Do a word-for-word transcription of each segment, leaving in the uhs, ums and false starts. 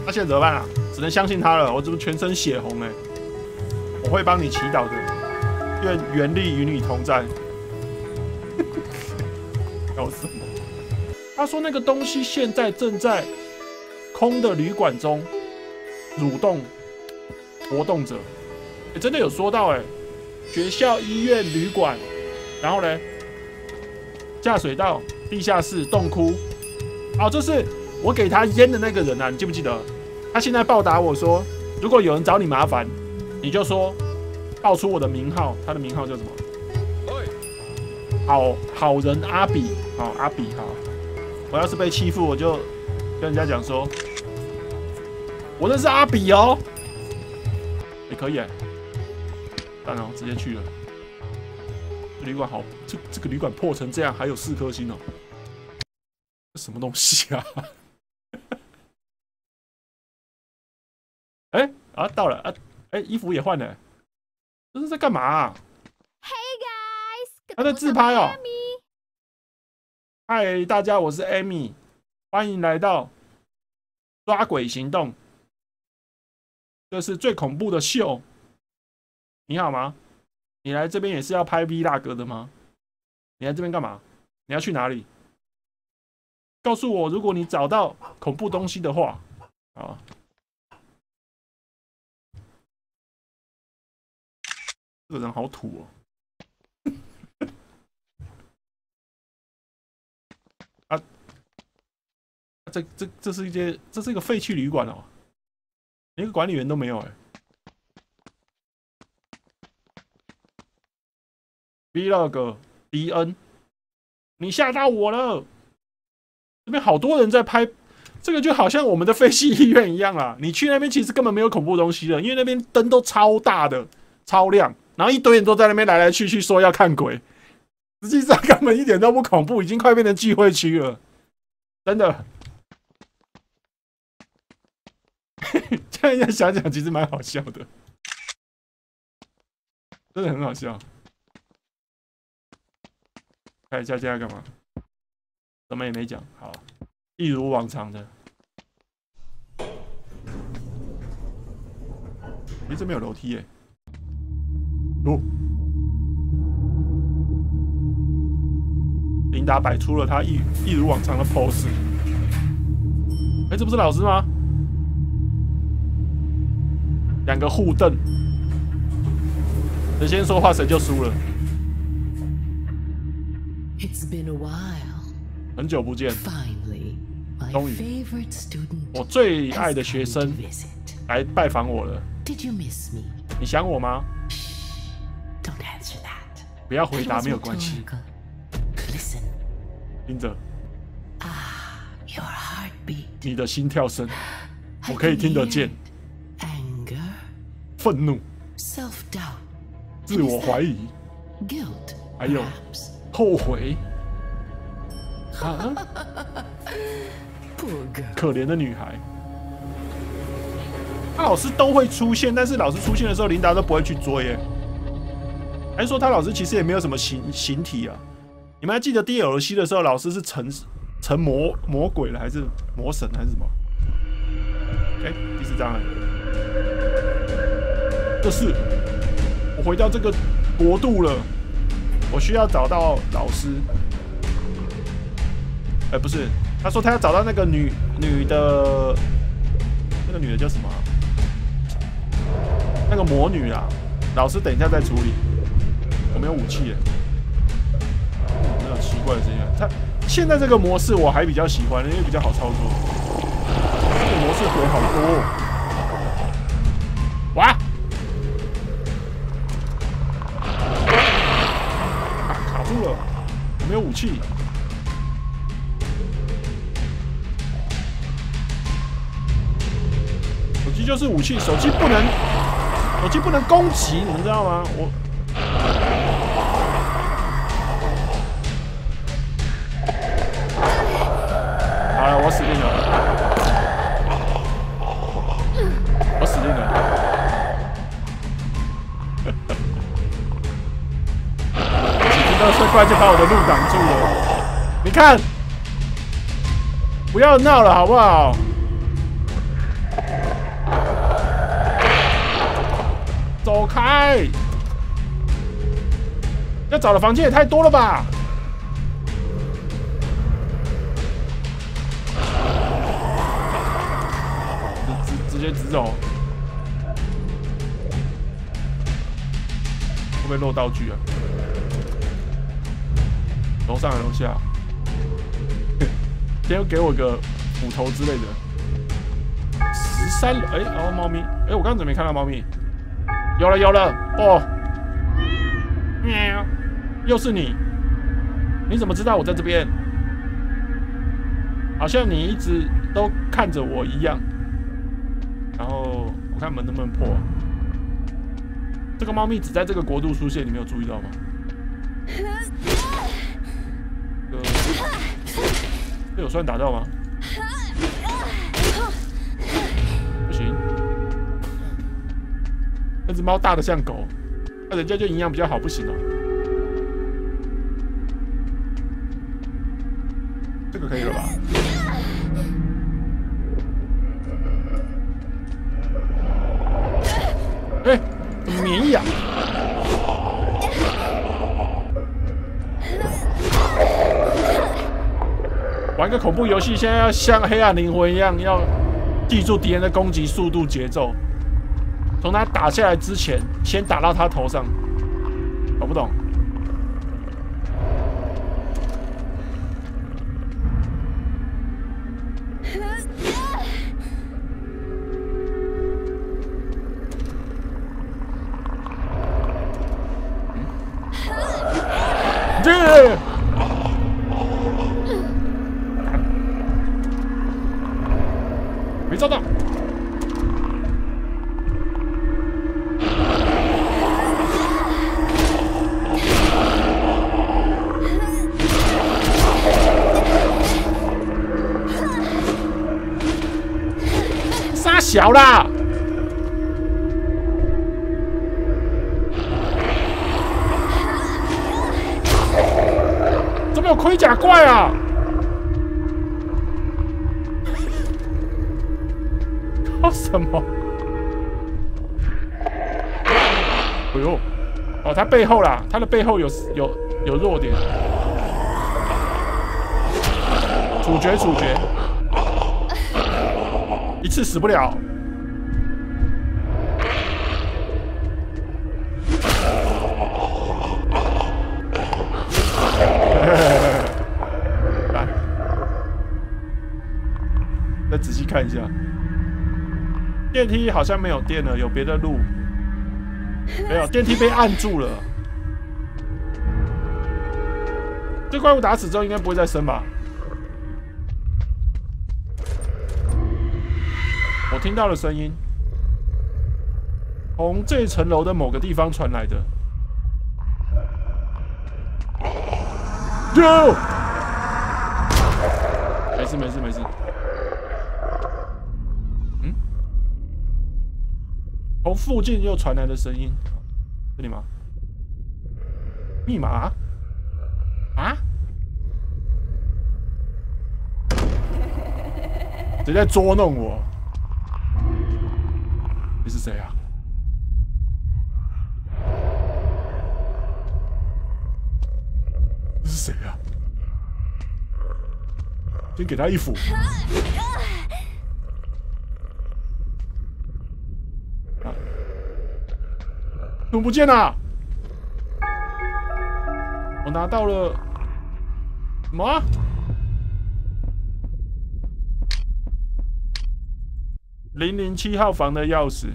那现在怎么办啊？只能相信他了。我怎么全身血红哎、欸？我会帮你祈祷的，愿原力与你同在。搞什么？他说那个东西现在正在空的旅馆中蠕动活动着。欸、真的有说到哎、欸，学校、医院、旅馆，然后呢，下水道、地下室、洞窟。哦，这是我给他烟的那个人啊，你记不记得？他现在报答我说，如果有人找你麻烦，你就说报出我的名号，他的名号叫什么？好好人阿比，好阿比，好。我要是被欺负，我就跟人家讲说，我认识阿比哦。也、欸、可以哎、欸，当然直接去了。这旅馆好，这这个旅馆破成这样，还有四颗星哦。这什么东西啊？哎、欸、啊，到了啊！哎、欸，衣服也换了，这是在干嘛、啊？ Hey guys， 他在自拍哦。嗨，大家，我是 Amy， 欢迎来到抓鬼行动。这是最恐怖的秀。你好吗？你来这边也是要拍 vlog 的吗？你来这边干嘛？你要去哪里？告诉我，如果你找到恐怖东西的话，啊。这个人好土哦！啊，这这这是一间，这是一个废弃旅馆哦，连个管理员都没有哎。Vlog D N， 你吓到我了！这边好多人在拍，这个就好像我们的废弃医院一样啊！你去那边其实根本没有恐怖东西的，因为那边灯都超大的、超亮。然后一堆人都在那边来来去去说要看鬼，实际上根本一点都不恐怖，已经快变成聚会区了，真的。这样想想，其实蛮好笑的，真的很好笑。看一下现在干嘛？什么也没讲，好，一如往常的。诶，这边有楼梯耶。哦，琳达摆出了她一一如往常的 pose。哎、欸，这不是老师吗？两个互瞪，谁先说话谁就输了。很久不见，终于，我最爱的学生来拜访我了。你想我吗？不要回答，没有关系。听着，你的心跳声，我可以听得见。愤怒、自我怀疑，还有后悔。啊！可怜的女孩。他老师都会出现，但是老师出现的时候，琳达都不会去追耶。还是说他老师其实也没有什么形形体啊？你们还记得 D L C 的时候，老师是成成魔魔鬼了，还是魔神，还是什么？哎、欸，第四章了。这是我回到这个国度了，我需要找到老师。哎、欸，不是，他说他要找到那个女女的，那个女的叫什么、啊？那个魔女啊，老师等一下再处理。我没有武器耶，那种奇怪的声音。他现在这个模式我还比较喜欢，因为比较好操作。这个模式鬼好多、哦。哇！啊、卡住了，我没有武器。手机就是武器，手机不能，手机不能攻击，你们知道吗？我。好了，我死定了！我死定了！几分钟最快就把我的路挡住了。你看，不要闹了好不好？ 开！要找的房间也太多了吧！直直直接直走，会不会漏道具啊？楼上还是楼下？先给我个斧头之类的。十三楼，哎，哦，猫咪，哎，我刚刚怎么没看到猫咪？有了，有了，哦，喵，又是你，你怎么知道我在这边？好像你一直都看着我一样。然后我看门能不能破。这个猫咪只在这个国度出现，你没有注意到吗？呃，这有算打到吗？不行，那只猫大的像狗，那人家就营养比较好，不行哦。这个可以了吧？哎、欸，怎么绵羊？玩个恐怖游戏，现在要像黑暗灵魂一样，要记住敌人的攻击速度、节奏。从他打下来之前，先打到他头上，懂不懂？这。没找到，杀小啦！怎么有盔甲怪啊？靠什么？哎呦！哦，他背后啦，他的背后有有有弱点。处决处决，一次死不了。来，再仔细看一下。电梯好像没有电了，有别的路？没有，电梯被按住了。这怪物打死之后应该不会再生吧？我听到了声音，从这层楼的某个地方传来的。有，没事没事没事。嗯，从附近又传来的声音，这里吗？密码？啊？谁在捉弄我？你是谁啊？这是谁啊？先给他一斧。啊！怎么不见了？我拿到了什么啊？零零七号房的钥匙。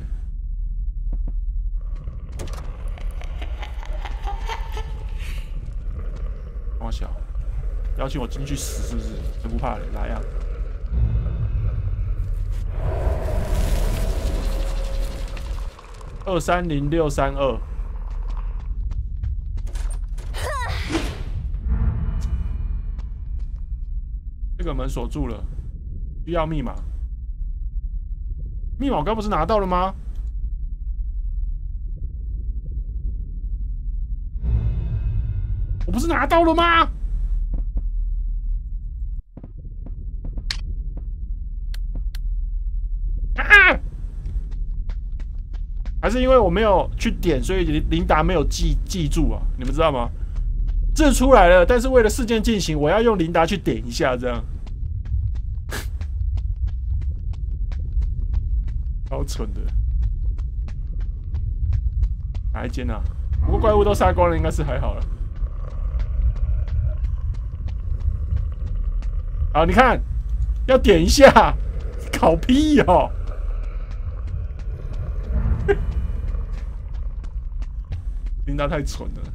我小，邀请我进去死是不是？真不怕的，来呀、啊！二三零六三二。这个门锁住了，需要密码。密码我刚不是拿到了吗？我不是拿到了吗？啊！ 还是因为我没有去点，所以琳达没有记记住啊？你们知道吗？字出来了，但是为了事件进行，我要用琳达去点一下，这样。超蠢的。哪一间啊？不过怪物都杀光了，应该是还好了。好，你看，要点一下，搞屁哦！琳达太蠢了。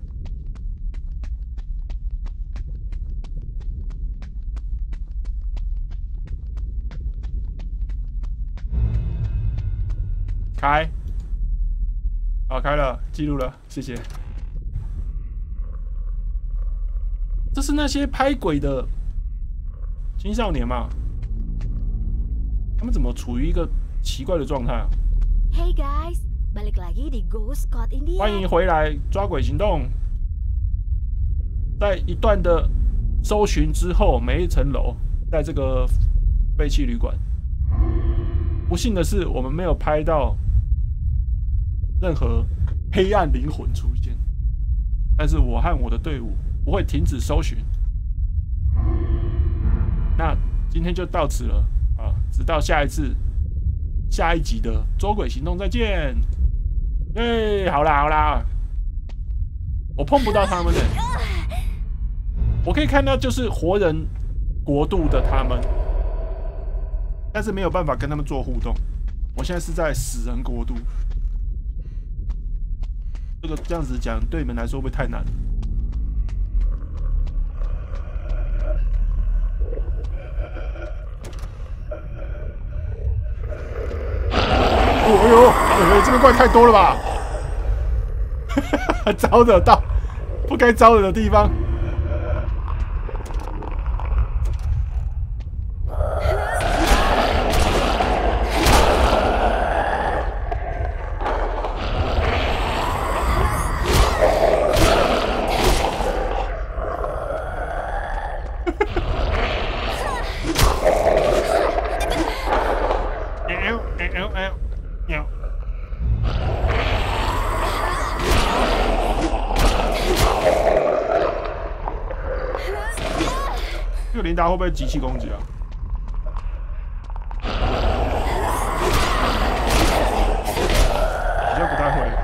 开，好，开了，记录了，谢谢。这是那些拍鬼的青少年嘛？他们怎么处于一个奇怪的状态啊 Hey guys, balik lagi di Ghost Caught in the 欢迎回来，抓鬼行动。在一段的搜寻之后，每一层楼，在这个废弃旅馆，不幸的是，我们没有拍到任何黑暗灵魂出现。但是我和我的队伍不会停止搜寻。那今天就到此了啊！直到下一次、下一集的捉鬼行动再见。哎，好啦好啦，我碰不到他们的，我可以看到就是活人国度的他们，但是没有办法跟他们做互动。我现在是在死人国度，这个这样子讲对你们来说会不会太难？哎呦，哎，这个怪太多了吧！招惹到不该招惹的地方。这个琳达会不会机器攻击啊？好像不太会。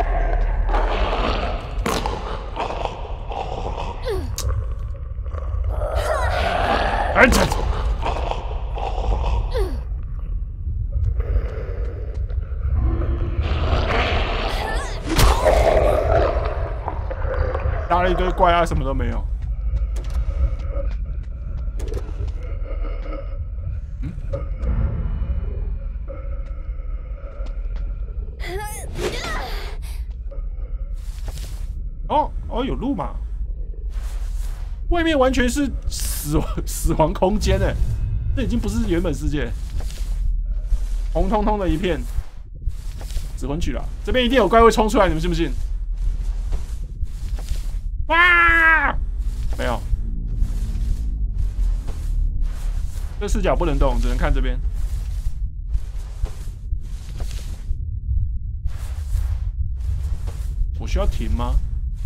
哎，这搭了一堆怪啊，什么都没有。哦哦，有路嘛？外面完全是死亡死亡空间哎，这已经不是原本世界，红彤彤的一片。指魂曲啦，这边一定有怪会冲出来，你们信不信？哇！没有，这视角不能动，只能看这边。我需要停吗？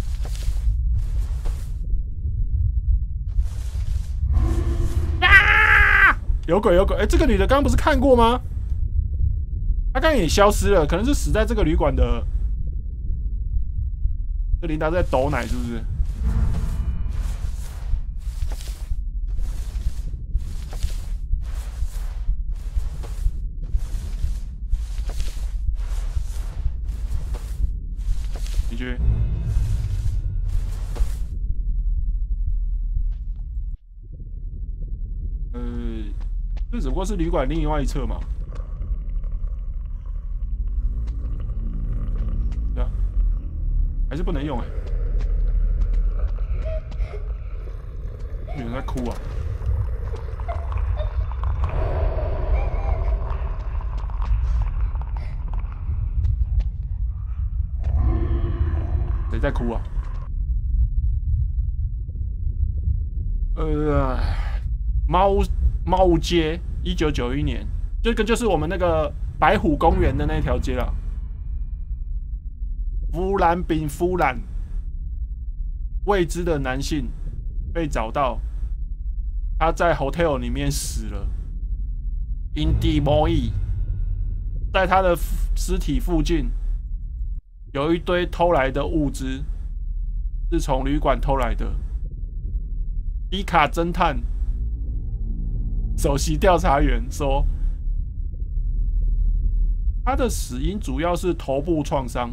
有鬼有鬼！哎、欸，这个女的刚刚不是看过吗？她刚刚也消失了，可能是死在这个旅馆的。这琳达在抖奶是不是？你去。呃。这只不过是旅馆另外一侧嘛，对啊，还是不能用哎、欸，有人在哭啊！谁在哭啊？呃，猫。猫街，一九九一年，这个就是我们那个白虎公园的那条街了。 弗兰宾夫兰，未知的男性被找到，他在 hotel 里面死了。Indi Moi， 在他的尸体附近有一堆偷来的物资，是从旅馆偷来的。迪卡侦探首席调查员说，他的死因主要是头部创伤。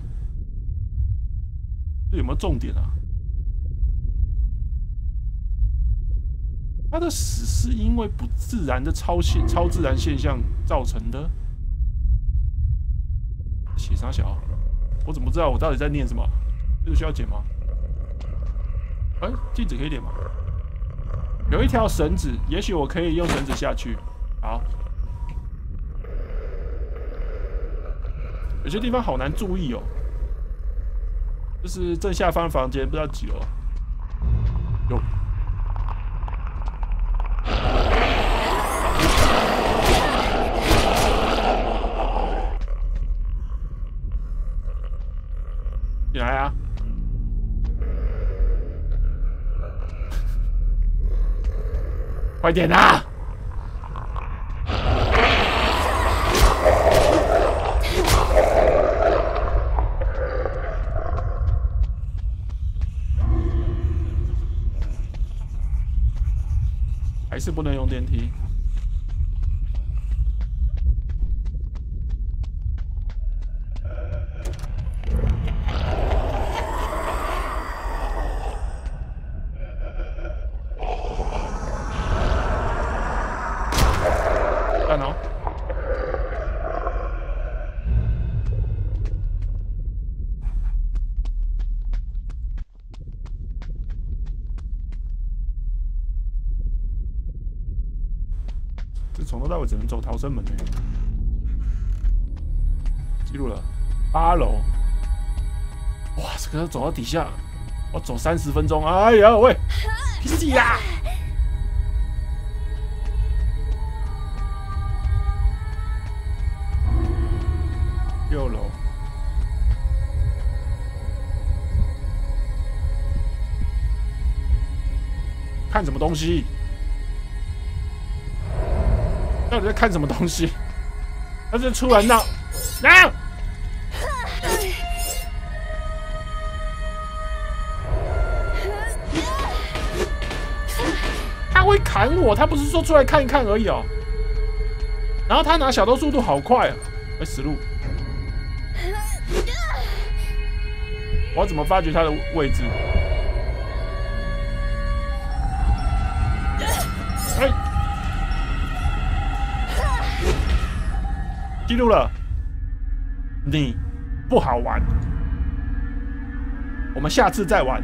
这有没有重点啊？他的死是因为不自然的超现超自然现象造成的。写啥小？我怎么知道我到底在念什么？这个需要剪吗？哎、欸，镜子可以点吗？有一条绳子，也许我可以用绳子下去。好。有些地方好难注意哦。就是正下方房间，不知道几楼。有。进来啊！快点啊！还是不能用电梯。看哦。从头到尾只能走逃生门呢。记录了，八楼。哇，这个走到底下，我走三十分钟。哎呀喂，屁事呀！六楼。看什么东西？到底在看什么东西？他是突然闹，啊！他会砍我，他不是说出来看一看而已哦。然后他拿小刀速度好快啊！哎，死路！我要怎么发觉他的位置？哎！记录了，你不好玩，我们下次再玩。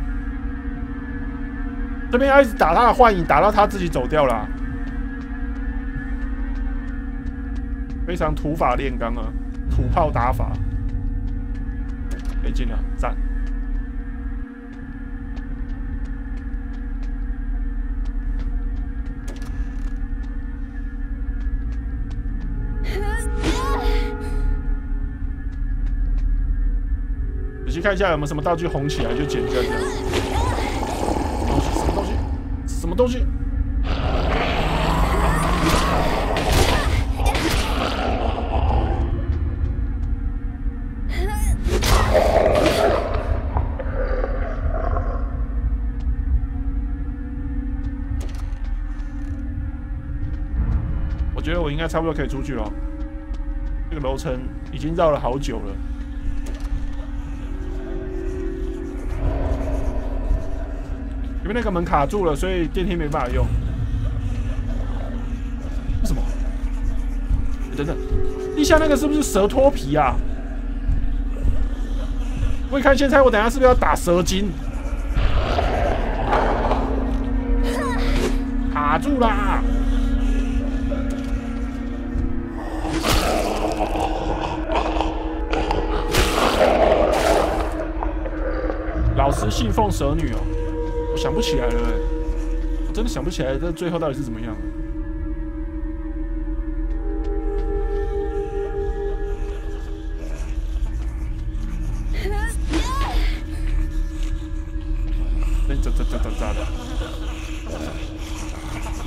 这边要一直打他的幻影，打到他自己走掉了、啊，非常土法炼钢啊，土炮打法，可以进了，赞。仔细看一下有没有什么道具红起来就捡一下这样。什么东西？什么东西？什么东西？我觉得我应该差不多可以出去了。这个楼层已经绕了好久了。因为那个门卡住了，所以电梯没办法用。为什么？欸、等等，地下那个是不是蛇脱皮啊？我一看现在，我等一下是不是要打蛇精？卡住啦！老师信奉蛇女哦。我想不起来了、欸，我真的想不起来这最后到底是怎么样。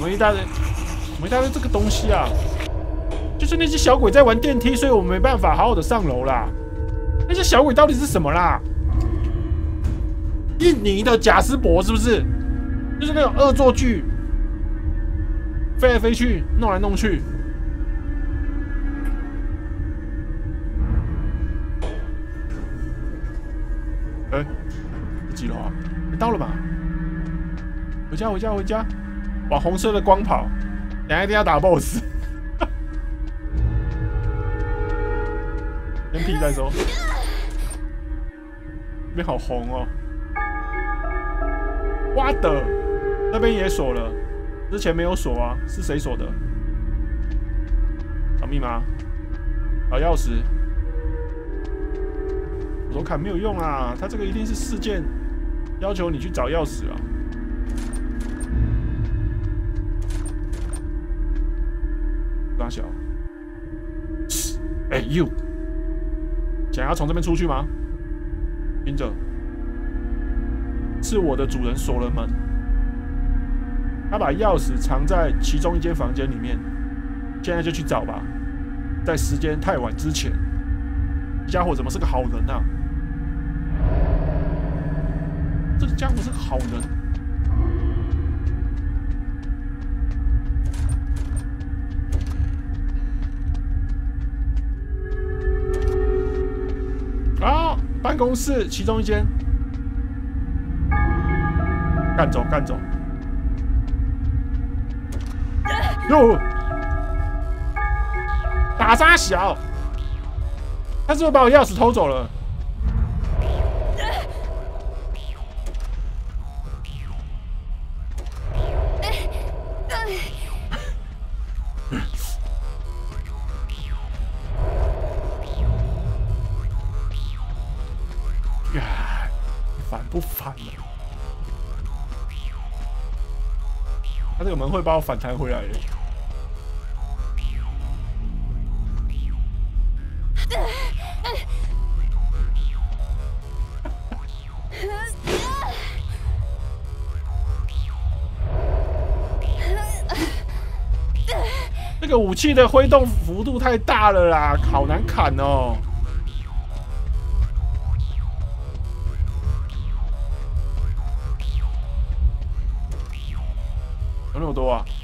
么一大堆，怎么一大堆这个东西啊？就是那些小鬼在玩电梯，所以我没办法好好的上楼啦。那些小鬼到底是什么啦？印尼的贾斯伯是不是？就是那种恶作剧，飞来飞去，弄来弄去。哎、欸，几楼啊？你到了吧？回家，回家，回家！往红色的光跑，等下一定要打 B O S S。先屁再说。这边好红哦。哇的，那边也锁了，之前没有锁啊，是谁锁的？找密码，找钥匙。我看没有用啊，他这个一定是事件要求你去找钥匙啊。大小，哎、欸、，you， 想要从这边出去吗？听着。是我的主人锁了门，他把钥匙藏在其中一间房间里面。现在就去找吧，在时间太晚之前。这家伙怎么是个好人啊？这个家伙是个好人。啊，办公室其中一间。干走，干走！哟，打啥小？他是不是把我钥匙偷走了？呀，烦不烦了？他这个门会把我反弹回来的。这个武器的挥动幅度太大了啦，好难砍哦。有那么多啊？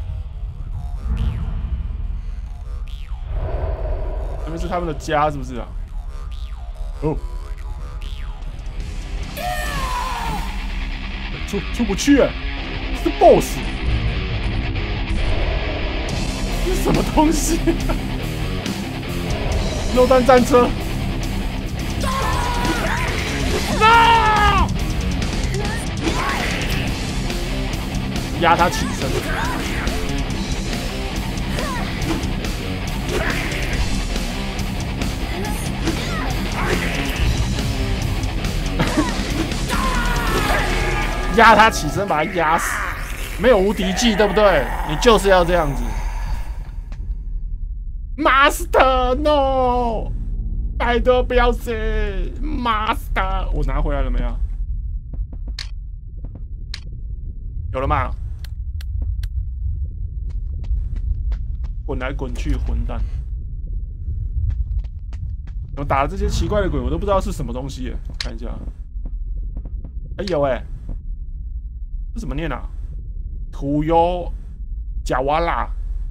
这边是他们的家，是不是啊？哦，出出不去，是 B O S S。这是什么东西？肉弹战车 ！No！ 压他起身。压他起身，把他压死。没有无敌技，对不对？你就是要这样子。Master no， 拜托不要死 ，Master， 我拿回来了没有？有了吗？滚来滚去，混蛋！我打的这些奇怪的鬼，我都不知道是什么东西耶。我看一下，哎、欸、有哎、欸，这怎么念啊？土尤贾瓦拉。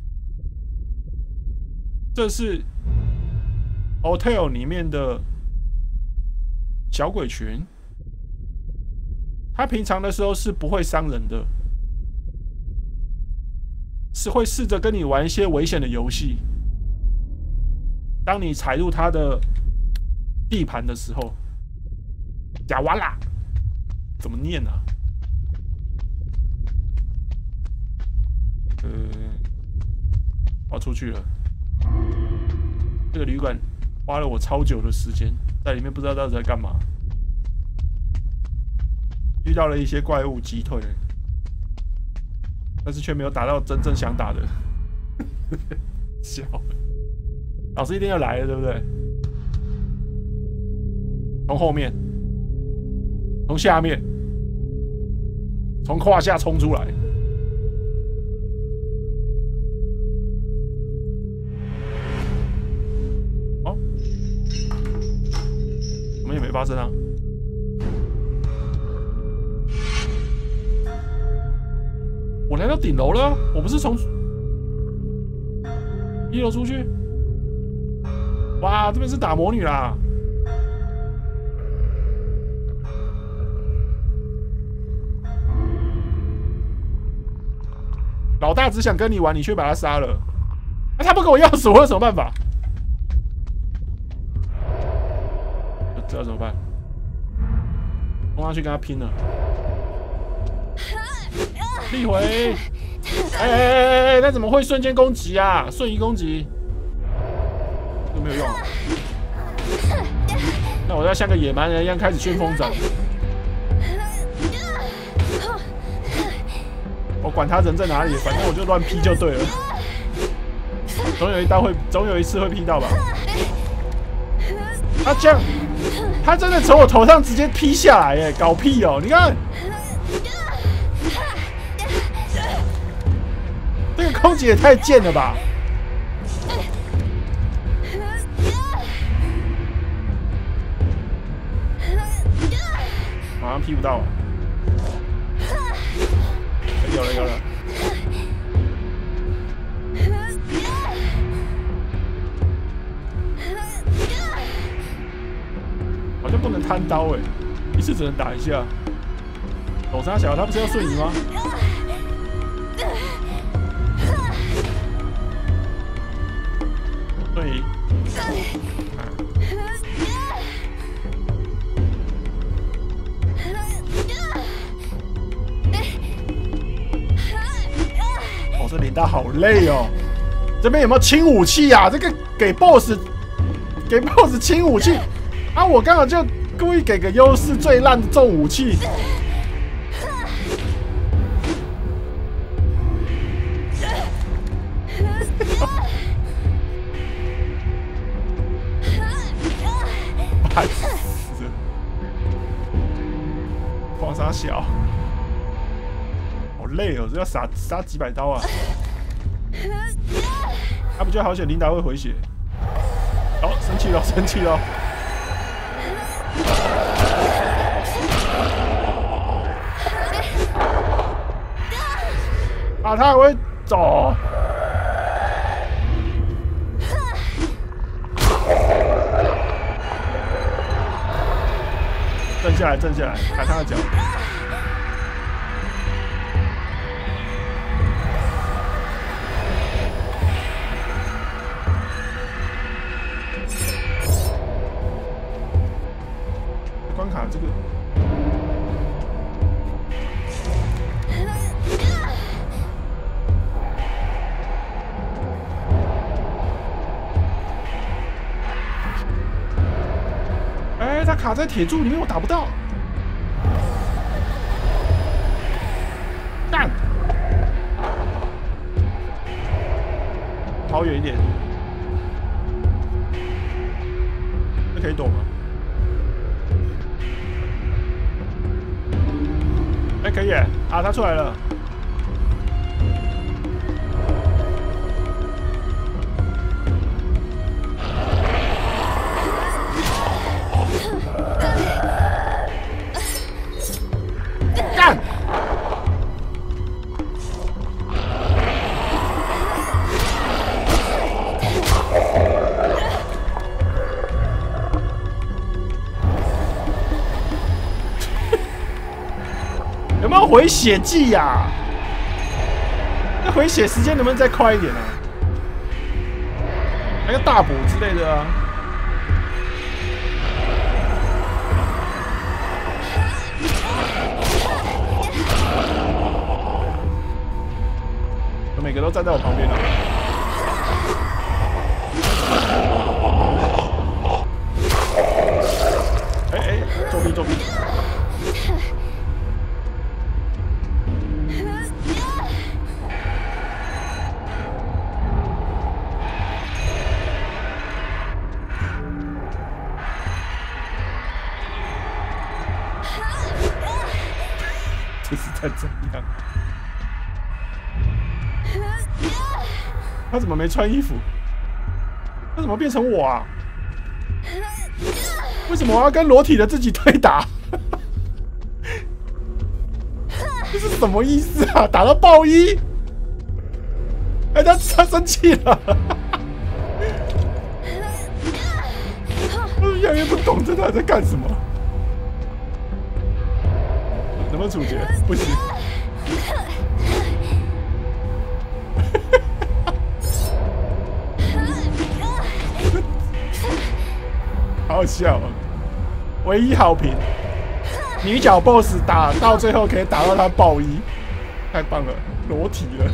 这是 hotel 里面的小鬼群，他平常的时候是不会伤人的，是会试着跟你玩一些危险的游戏。当你踩入他的地盘的时候，贾瓦拉怎么念啊？呃，我要出去了。这个旅馆花了我超久的时间，在里面不知道到底在干嘛，遇到了一些怪物击退，但是却没有打到真正想打的。笑，老师一定要来了，对不对？从后面，从下面，从胯下冲出来。 发生啊。我来到顶楼了，我不是从一楼出去？哇，这边是打魔女啦！老大只想跟你玩，你却把他杀了。啊，他不给我钥匙，我有什么办法？这要怎么办？冲上去跟他拼了！力回！哎哎哎哎！那怎么会瞬间攻击啊？瞬移攻击都没有用。那我要像个野蛮人一样开始旋风斩。我管他人在哪里，反正我就乱劈就对了。总有一刀会，总有一次会劈到吧？他这样，他真的从我头上直接劈下来耶，搞屁哦！你看，这个空姐也太贱了吧！好像劈不到了。有了有了，好像不能贪刀哎，一次只能打一下。抖三小，他不是要瞬移吗？瞬移。这领导好累哦！这边有没有轻武器啊？这个给 boss 给 boss 轻武器啊！我刚好就故意给个优势，最烂的重武器。烦死了！狂杀小。好累哦，这要杀杀几百刀啊！他不就好险，琳达会回血。哦，生气了，生气了！啊，他还会走。站下来，站下来，砍他的脚。关卡这个，哎，他卡在铁柱里面，我打不到。干，跑远一点，这可以躲吗？哎、欸，可以耶！啊，他出来了。干！有没有回血剂呀、啊？那回血时间能不能再快一点啊？来个大补之类的啊！我每个都站在我旁边了。哎哎，作弊作弊！这是在怎样？他怎么没穿衣服？他怎么变成我啊？ 为什么我要跟裸体的自己对打？这是什么意思啊？打到爆一！哎、欸，他他生气了。我越来越不懂这他在干什么。能不能处决？不行。好好笑哦！唯一好评，女角 boss 打到最后可以打到他爆一，太棒了，裸体了。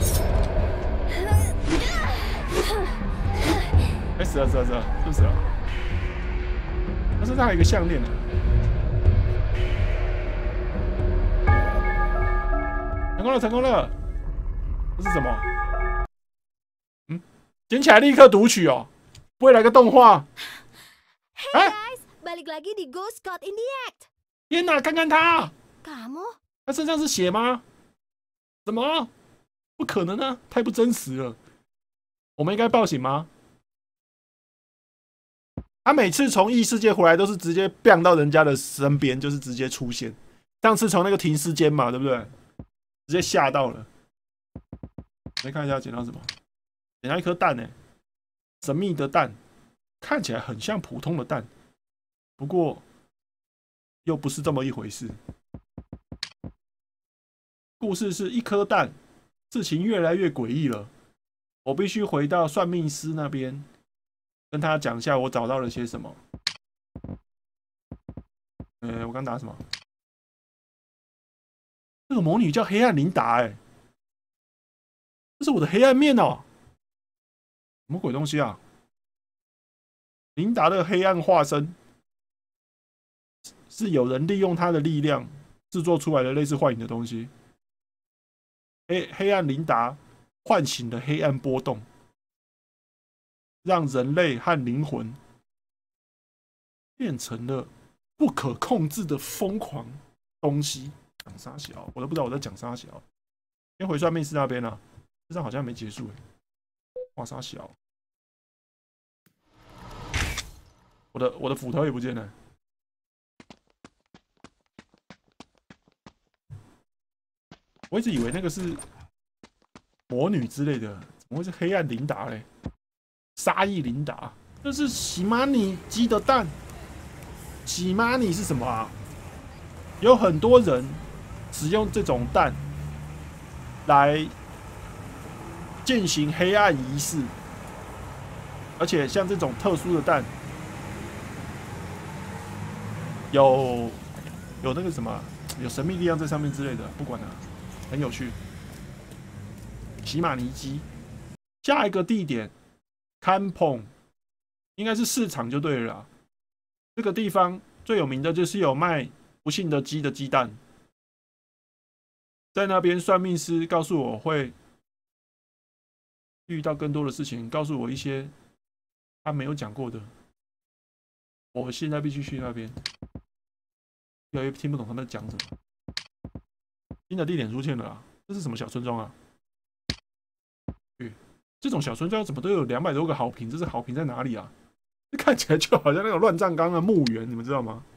哎、欸，死了死了死了，是不是了？他身上还有一个项链呢。成功了，成功了！这是什么？嗯，捡起来立刻读取哦，不会来个动画？ Hey guys, balik lagi di Ghost Caught in the Act. 天哪，看看他！ Kamu? 他身上是血吗？怎么？不可能啊，太不真实了。我们应该报警吗？他每次从异世界回来都是直接 bang 到人家的身边，就是直接出现。上次从那个停尸间嘛，对不对？直接吓到了。来看一下捡到什么？捡到一颗蛋呢、欸，神秘的蛋。 看起来很像普通的蛋，不过又不是这么一回事。故事是一颗蛋，事情越来越诡异了。我必须回到算命师那边，跟他讲一下我找到了些什么。呃，我刚打什么？这个魔女叫黑暗琳达，哎，这是我的黑暗面哦，什么鬼东西啊？ 琳达的黑暗化身是有人利用她的力量制作出来的类似幻影的东西。黑黑暗琳达唤醒了黑暗波动，让人类和灵魂变成了不可控制的疯狂东西。讲啥小，我都不知道我在讲啥小。先回算命师那边啊，这张好像没结束哎。哇啥小。 我的我的斧头也不见了，我一直以为那个是魔女之类的，怎么会是黑暗琳达嘞？杀意琳达，这是喜玛尼鸡的蛋。喜玛尼是什么啊？有很多人使用这种蛋来进行黑暗仪式，而且像这种特殊的蛋。 有有那个什么，有神秘力量在上面之类的，不管了，很有趣。喜玛尼基，下一个地点，堪蓬，应该是市场就对了啦。这个地方最有名的就是有卖不幸的鸡的鸡蛋，在那边算命师告诉我会遇到更多的事情，告诉我一些他没有讲过的。我现在必须去那边。 越来越听不懂他们在讲什么。新的地点出现了啊！这是什么小村庄啊？这种小村庄怎么都有两百多个好评？这是好评在哪里啊？这看起来就好像那种乱葬岗的墓园，你们知道吗？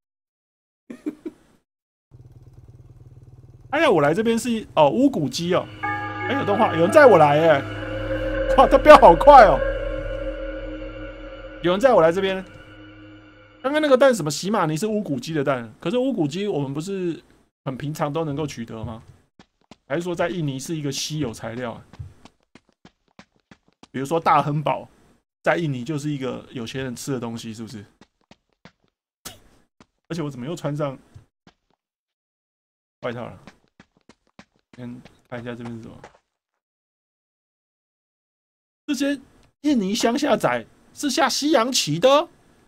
哎呀，我来这边是哦乌骨鸡哦。哎，有动画，有人载我来哎！哇，他飙好快哦！有人载我来这边。 刚刚那个蛋什么喜玛尼是乌骨鸡的蛋，可是乌骨鸡我们不是很平常都能够取得吗？还是说在印尼是一个稀有材料、啊？比如说大亨堡，在印尼就是一个有钱人吃的东西，是不是？而且我怎么又穿上外套了？先看一下这边是什么？这些印尼乡下仔是下西洋棋的。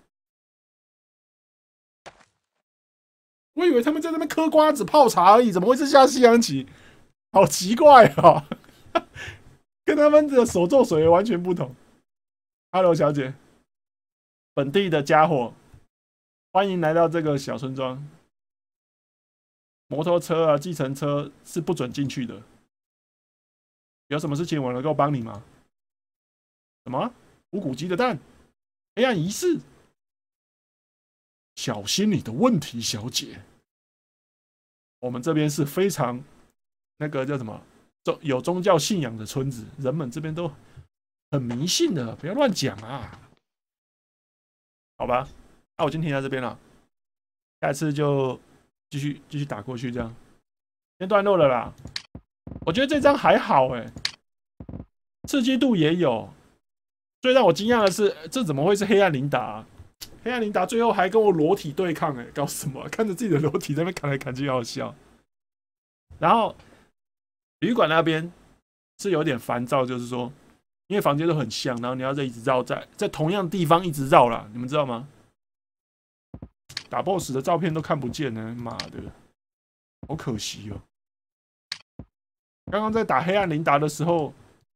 我以为他们在那边嗑瓜子、泡茶而已，怎么会是下西洋棋？好奇怪啊、哦！跟他们的手做水完全不同。Hello， 小姐，本地的家伙，欢迎来到这个小村庄。摩托车啊、计程车是不准进去的。有什么事情我能够帮你吗？什么？无骨鸡的蛋？黑暗仪式？ 小心你的问题，小姐。我们这边是非常那个叫什么，有宗教信仰的村子，人们这边都很迷信的，不要乱讲啊。好吧，那我今天停在这边了，下次就继续继续打过去，这样先段落了啦。我觉得这张还好哎、欸，刺激度也有。最让我惊讶的是，这怎么会是黑暗琳达、啊？黑暗琳达最后还跟我裸体对抗、欸，哎，搞什么、啊？看着自己的裸体在那边砍来砍去，好笑。然后旅馆那边是有点烦躁，就是说，因为房间都很像，然后你要在一直绕在在同样地方一直绕啦，你们知道吗？打 boss 的照片都看不见呢，妈的，好可惜哦。刚刚在打黑暗琳达的时候，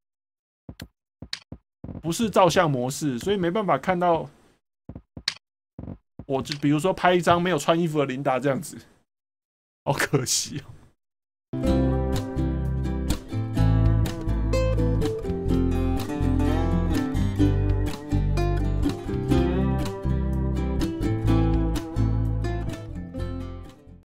不是照相模式，所以没办法看到。我就比如说拍一张没有穿衣服的琳达这样子，好可惜哦。